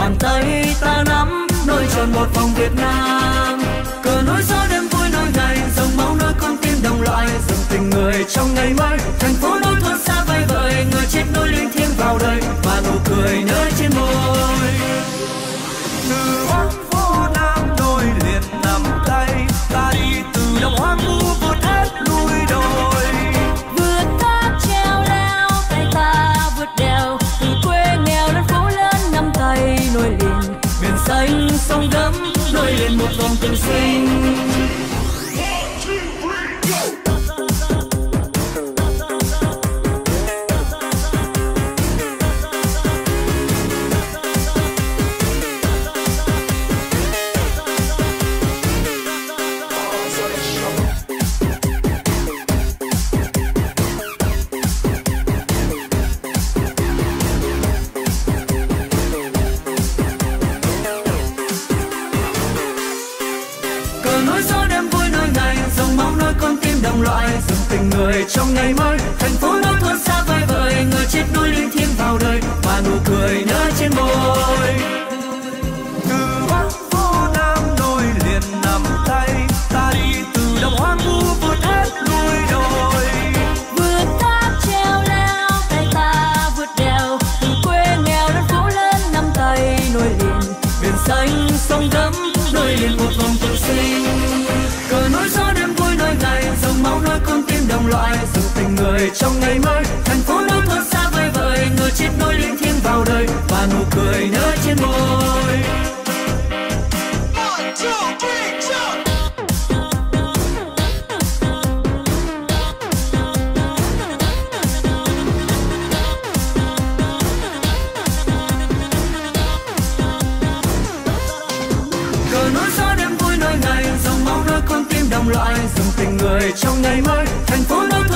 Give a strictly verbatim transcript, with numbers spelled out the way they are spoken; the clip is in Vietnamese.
bàn tay ta nắm, nối tròn một vòng Việt Nam. Cờ nối gió đêm vui nối ngày, dòng máu nối con tim đồng loại, dòng tình người trong ngày mới. Thành phố nối thôn xa vời vợi, người chết nối linh thiêng vào đời và nụ cười nơi trên môi. Từ Bắc phố Nam nối liền nắm tay, ta đi từ đồng hoang vu vượt hết núi đồi. Vượt thác treo leo, tay ta vượt đèo, từ quê nghèo đến phố lớn nắm tay nối liền. Biển xanh sông gấm nối liền một vòng tình sinh. Đồng loại dòng tình người trong ngày mới. Thành phố nối thôn xa vời vợi, người chết nối linh thiêng vào đời và nụ cười nơi trên môi. Từ Bắc phố Nam nối liền nắm tay, ta đi từ đồng hoang vu vượt hết núi đồi. Vượt thác treo leo, tay ta vượt đèo, từ quê nghèo đến phố lớn nắm tay nối liền. Biển xanh sông gấm nối liền một vòng tình sinh. Cờ nối gió đêm vui nối ngày, dòng máu nối con tim đồng loại, dòng tình người trong ngày mới. Thành phố nối thôn xa vời vợi, người chết nối linh thiêng vào đời và nụ cười nơi trên môi. Cờ nối gió đêm vui nối ngày, dòng máu nối con tim đồng loại, dòng tình người trong ngày mới. Thành phố nối